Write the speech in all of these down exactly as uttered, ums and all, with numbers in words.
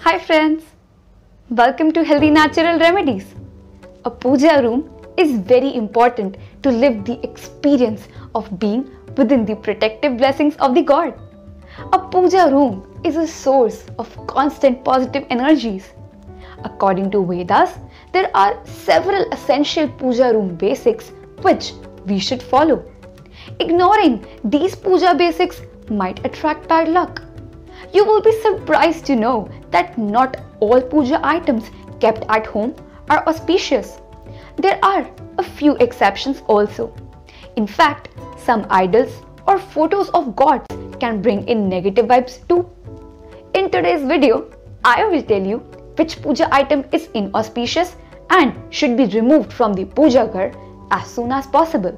Hi friends, welcome to Healthy Natural Remedies. A puja room is very important to live the experience of being within the protective blessings of the God. A puja room is a source of constant positive energies. According to Vedas, there are several essential puja room basics which we should follow. Ignoring these puja basics might attract bad luck. You will be surprised to know that not all puja items kept at home are auspicious. There are a few exceptions also. In fact, some idols or photos of gods can bring in negative vibes too. In today's video, I will tell you which puja item is inauspicious and should be removed from the puja ghar as soon as possible.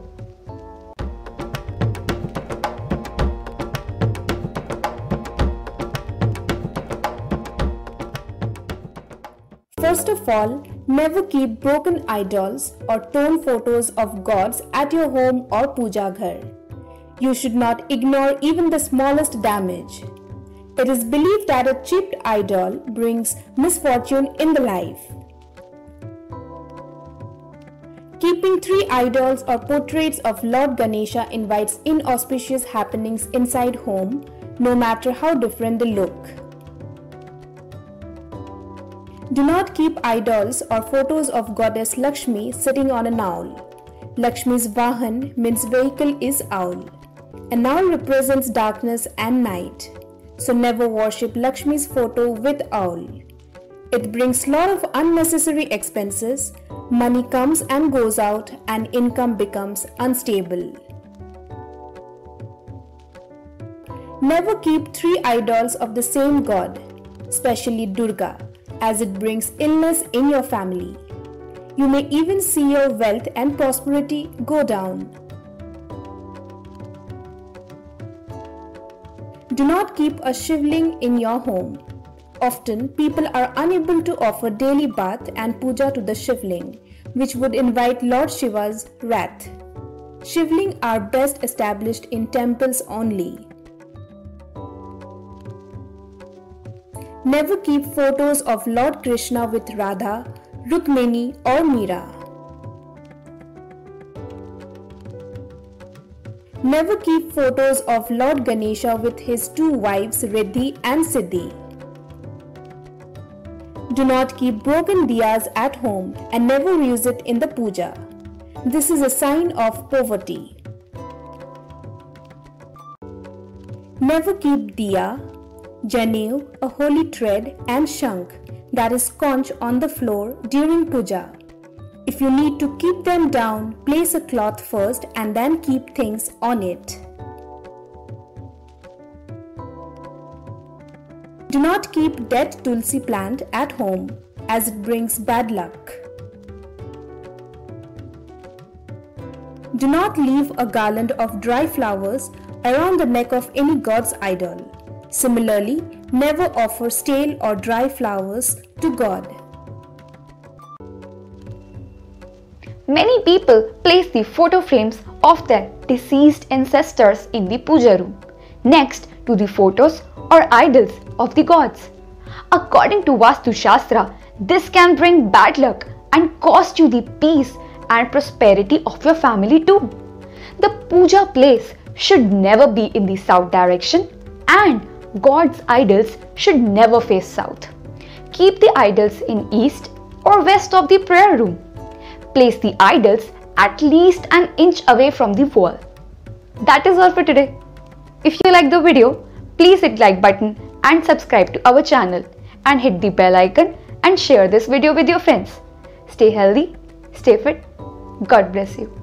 First of all, never keep broken idols or torn photos of gods at your home or puja ghar. You should not ignore even the smallest damage. It is believed that a chipped idol brings misfortune in the life. Keeping three idols or portraits of Lord Ganesha invites inauspicious happenings inside home, no matter how different they look. Do not keep idols or photos of goddess Lakshmi sitting on an owl. Lakshmi's Vahan means vehicle is owl. An owl represents darkness and night. So never worship Lakshmi's photo with owl. It brings lot of unnecessary expenses, money comes and goes out and income becomes unstable. Never keep three idols of the same god, especially Durga, as it brings illness in your family. You may even see your wealth and prosperity go down. Do not keep a shivling in your home. Often, people are unable to offer daily bath and puja to the shivling, which would invite Lord Shiva's wrath. Shivling are best established in temples only. Never keep photos of Lord Krishna with Radha, Rukmini or Meera. Never keep photos of Lord Ganesha with his two wives Riddhi and Siddhi. Do not keep broken diyas at home and never use it in the puja. This is a sign of poverty. Never keep diya, janev, a holy thread and shankh, that is conch, on the floor during puja. If you need to keep them down, place a cloth first and then keep things on it. Do not keep dead tulsi plant at home as it brings bad luck. Do not leave a garland of dry flowers around the neck of any god's idol. Similarly, never offer stale or dry flowers to God. Many people place the photo frames of their deceased ancestors in the puja room, next to the photos or idols of the gods. According to Vastu Shastra, this can bring bad luck and cost you the peace and prosperity of your family too. The puja place should never be in the south direction and God's idols should never face south. Keep the idols in east or west of the prayer room. Place the idols at least an inch away from the wall. That is all for today. If you like the video, please hit like button and subscribe to our channel and hit the bell icon and share this video with your friends. Stay healthy, stay fit. God bless you.